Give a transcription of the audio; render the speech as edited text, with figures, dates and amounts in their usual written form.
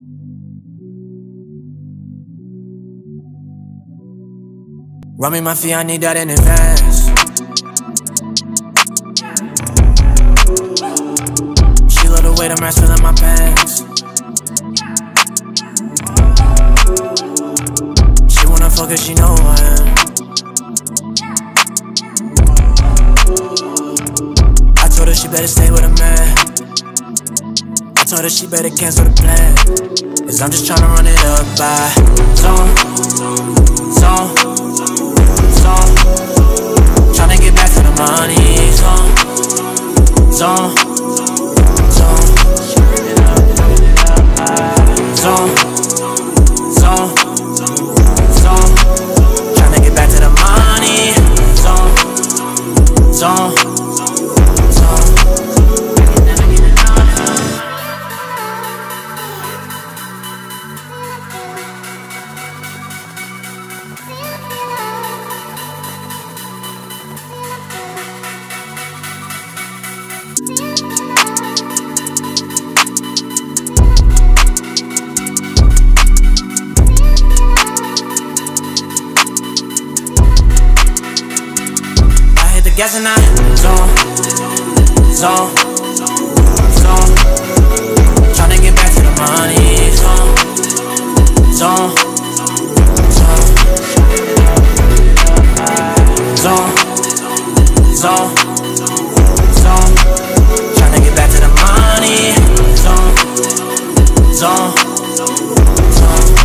Run me my fee, I need that in advance. She love the way the rats fill in my pants. She wanna fuck cause she know who I am. I told her she better stay with a man. I told her she better cancel the plan, cause I'm just tryna run it up by zone. Tryna get back to the money. Zone. Tryna get back to the money. Zone. Gas and I zone. Tryna get back to the money. Zone. Tryna get back to the money. Zone.